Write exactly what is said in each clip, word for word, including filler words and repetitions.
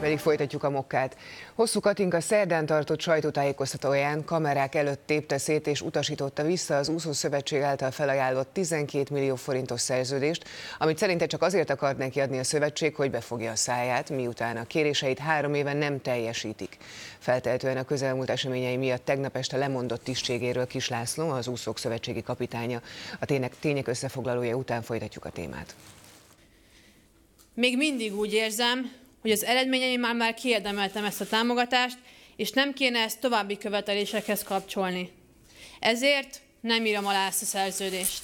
Pedig folytatjuk a mokkát. Hosszú Katinka szerdán tartott sajtótájékoztatóján kamerák előtt tépte szét és utasította vissza az Úszószövetség által felajánlott tizenkét millió forintos szerződést, amit szerinte csak azért akart neki adni a szövetség, hogy befogja a száját, miután a kéréseit három éven nem teljesítik. Feltehetően a közelmúlt eseményei miatt tegnap este lemondott tisztségéről Kiss László, az Úszók Szövetségi kapitánya. A tények, tények összefoglalója után folytatjuk a témát. Még mindig úgy érzem, hogy az eredményeimmel már kiérdemeltem ezt a támogatást, és nem kéne ezt további követelésekhez kapcsolni. Ezért nem írom alá ezt a szerződést.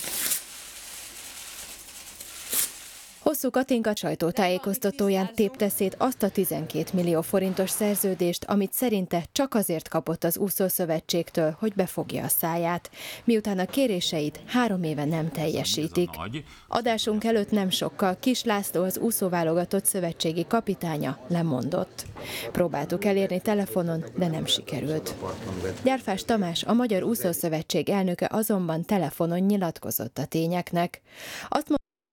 Hosszú Katinka sajtótájékoztatóján tépte szét azt a tizenkét millió forintos szerződést, amit szerinte csak azért kapott az Úszószövetségtől, hogy befogja a száját, miután a kéréseit három éve nem teljesítik. Adásunk előtt nem sokkal Kiss László, az úszóválogatott szövetségi kapitánya lemondott. Próbáltuk elérni telefonon, de nem sikerült. Gyárfás Tamás, a Magyar Úszószövetség elnöke azonban telefonon nyilatkozott a tényeknek. Azt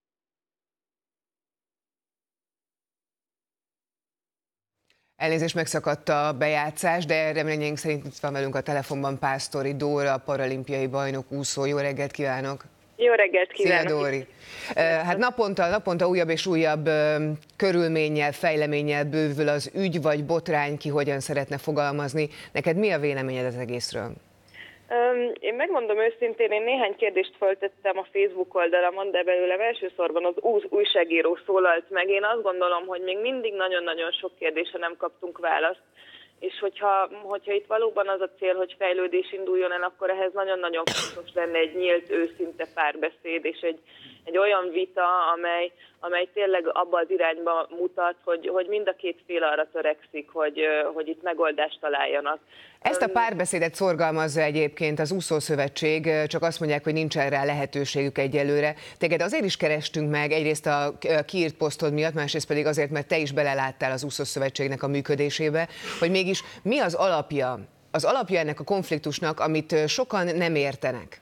Elnézést, megszakadt a bejátszás, de reményeink szerint itt van velünk a telefonban Pásztori Dóra, paralimpiai bajnok úszó. Jó reggelt kívánok! Jó reggelt kívánok! Szia, Dóri! Hát naponta, naponta újabb és újabb körülménnyel, fejleménnyel bővül az ügy vagy botrány, ki hogyan szeretne fogalmazni. Neked mi a véleményed az egészről? Én megmondom őszintén, én néhány kérdést föltettem a Facebook oldalamon, de belőlem elsősorban az újságíró szólalt meg. Én azt gondolom, hogy még mindig nagyon-nagyon sok kérdésre nem kaptunk választ, és hogyha, hogyha itt valóban az a cél, hogy fejlődés induljon el, akkor ehhez nagyon-nagyon fontos lenne egy nyílt, őszinte párbeszéd, és egy, egy olyan vita, amely, amely tényleg abba az irányba mutat, hogy, hogy mind a két fél arra törekszik, hogy, hogy itt megoldást találjanak. Ezt a párbeszédet szorgalmazza egyébként az Úszószövetség, csak azt mondják, hogy nincsen rá lehetőségük egyelőre. Téged azért is kerestünk meg, egyrészt a kiírt posztod miatt, másrészt pedig azért, mert te is beleláttál az Úszószövetségnek a működésébe, hogy mégis mi az alapja, az alapja ennek a konfliktusnak, amit sokan nem értenek?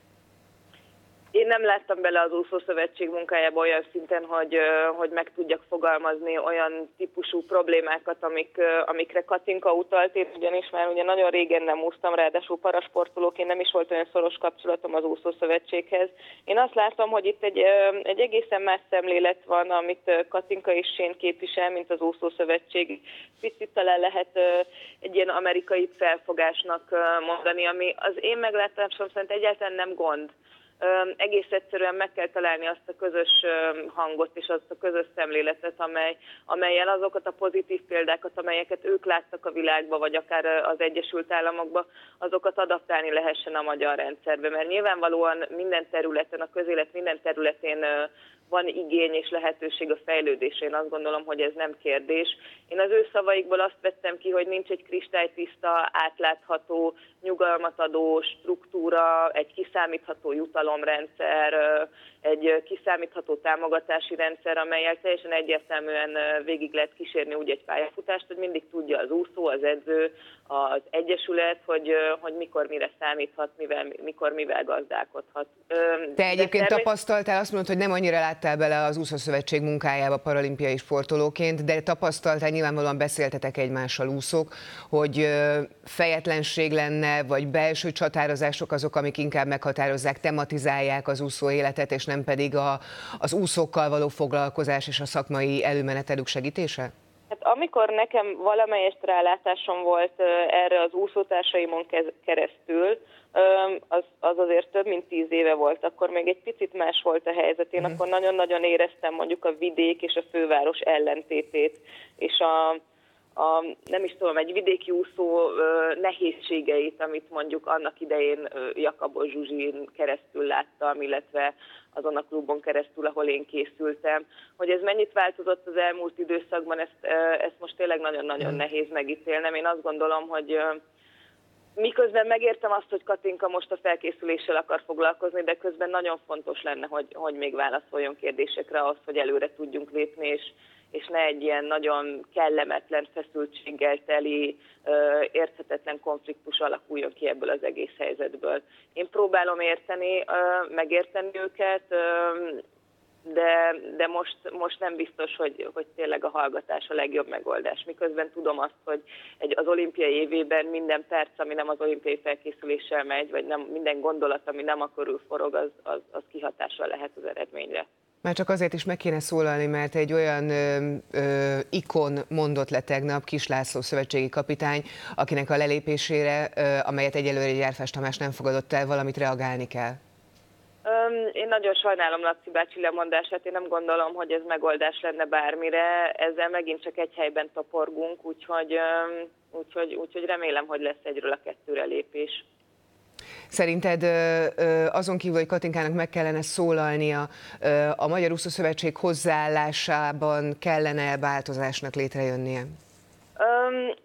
Én nem láttam bele az Úszószövetség munkájába olyan szinten, hogy, hogy meg tudjak fogalmazni olyan típusú problémákat, amik, amikre Katinka utalt. Én ugyanis már ugye nagyon régen nem úsztam, ráadásul parasportolóként nem is volt olyan szoros kapcsolatom az Úszószövetséghez. Én azt látom, hogy itt egy, egy egészen más szemlélet van, amit Katinka és Shane képvisel, mint az Úszószövetség. Picit talán lehet egy ilyen amerikai felfogásnak mondani, ami az én meglátásom szerint egyáltalán nem gond. Egész egyszerűen meg kell találni azt a közös hangot és azt a közös szemléletet, amely, amelyen azokat a pozitív példákat, amelyeket ők láttak a világba, vagy akár az Egyesült Államokba, azokat adaptálni lehessen a magyar rendszerbe. Mert nyilvánvalóan minden területen, a közélet minden területén van igény és lehetőség a fejlődésre. Én azt gondolom, hogy ez nem kérdés. Én az ő szavaikból azt vettem ki, hogy nincs egy kristálytiszta, átlátható, nyugalmat adó struktúra, egy kiszámítható jutalomrendszer, egy kiszámítható támogatási rendszer, amellyel teljesen egyértelműen végig lehet kísérni úgy egy pályafutászt, hogy mindig tudja az úszó, az edző, az egyesület, hogy, hogy mikor mire számíthat, mivel, mikor mivel gazdálkodhat. Te egyébként természet... tapasztaltál, azt mondod, hogy nem annyira láttál bele az Úszószövetség munkájába paralimpiai sportolóként, de tapasztaltál, nyilvánvalóan beszéltetek egymással úszók, hogy fejetlenség lenne, vagy belső csatározások azok, amik inkább meghatározzák, tematizálják az úszó életet, és nem pedig a, az úszókkal való foglalkozás és a szakmai előmenetelük segítése? Hát amikor nekem valamelyest rálátásom volt erre az úszótársaimon keresztül, az, az azért több mint tíz éve volt, akkor még egy picit más volt a helyzet. Én uh-huh. akkor nagyon-nagyon éreztem mondjuk a vidék és a főváros ellentétét, és a, a nem is tudom, egy vidéki úszó nehézségeit, amit mondjuk annak idején Jakabos Zsuzsin keresztül láttam, illetve azon a klubon keresztül, ahol én készültem. Hogy ez mennyit változott az elmúlt időszakban, ezt, ezt most tényleg nagyon-nagyon nehéz megítélnem. Én azt gondolom, hogy miközben megértem azt, hogy Katinka most a felkészüléssel akar foglalkozni, de közben nagyon fontos lenne, hogy, hogy még válaszoljon kérdésekre ahhoz, hogy előre tudjunk lépni, és, és ne egy ilyen nagyon kellemetlen, feszültséggel teli, érthetetlen konfliktus alakuljon ki ebből az egész helyzetből. Én próbálom érteni, megérteni őket, de, de most, most nem biztos, hogy, hogy tényleg a hallgatás a legjobb megoldás. Miközben tudom azt, hogy egy, az olimpiai évében minden perc, ami nem az olimpiai felkészüléssel megy, vagy nem, minden gondolat, ami nem a körül forog, az, az, az kihatással lehet az eredményre. Már csak azért is meg kéne szólalni, mert egy olyan ö, ö, ikon mondott le tegnap, Kiss László szövetségi kapitány, akinek a lelépésére, ö, amelyet egyelőre Gyárfás Tamás nem fogadott el, valamit reagálni kell. Öm, én nagyon sajnálom Laci bácsi lemondását, én nem gondolom, hogy ez megoldás lenne bármire, ezzel megint csak egy helyben toporgunk, úgyhogy, öm, úgyhogy, úgyhogy remélem, hogy lesz egyről a kettőre lépés. Szerinted azon kívül, hogy Katinkának meg kellene szólalnia, a Magyar Úszószövetség hozzáállásában kellene változásnak létrejönnie? Um,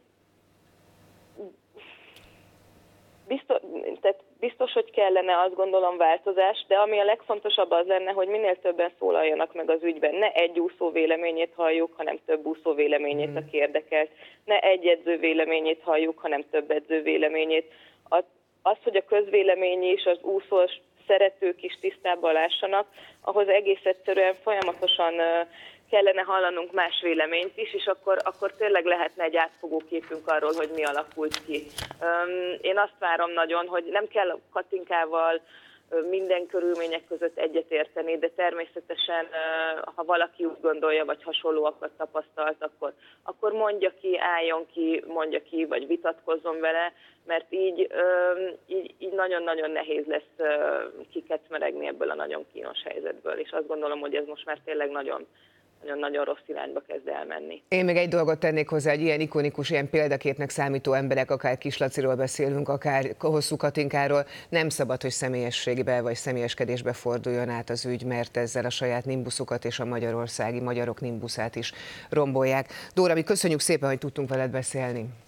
biztos, tehát biztos, hogy kellene, azt gondolom, változás, de ami a legfontosabb az lenne, hogy minél többen szólaljanak meg az ügyben. Ne egy úszó véleményét halljuk, hanem több úszó véleményét, aki érdekelt. Ne egy edző véleményét halljuk, hanem több edző véleményét. A Az, hogy a közvélemény és az úszós szeretők is tisztában lássanak, ahhoz egész egyszerűen folyamatosan kellene hallanunk más véleményt is, és akkor, akkor tényleg lehetne egy átfogó képünk arról, hogy mi alakult ki. Én azt várom nagyon, hogy nem kell Katinkával minden körülmények között egyetérteni, de természetesen, ha valaki úgy gondolja, vagy hasonlóakat tapasztalt, akkor, akkor mondja ki, álljon ki, mondja ki, vagy vitatkozzon vele, mert így, így, így nagyon-nagyon nehéz lesz kikecmeregni ebből a nagyon kínos helyzetből, és azt gondolom, hogy ez most már tényleg nagyon nagyon-nagyon rossz irányba kezd elmenni. Én még egy dolgot tennék hozzá, egy ilyen ikonikus, ilyen példaképnek számító emberek, akár Kiss Laciról beszélünk, akár Hosszú Katinkáról, nem szabad, hogy személyességbe vagy személyeskedésbe forduljon át az ügy, mert ezzel a saját nimbuszukat és a magyarországi magyarok nimbuszát is rombolják. Dóra, mi köszönjük szépen, hogy tudtunk veled beszélni.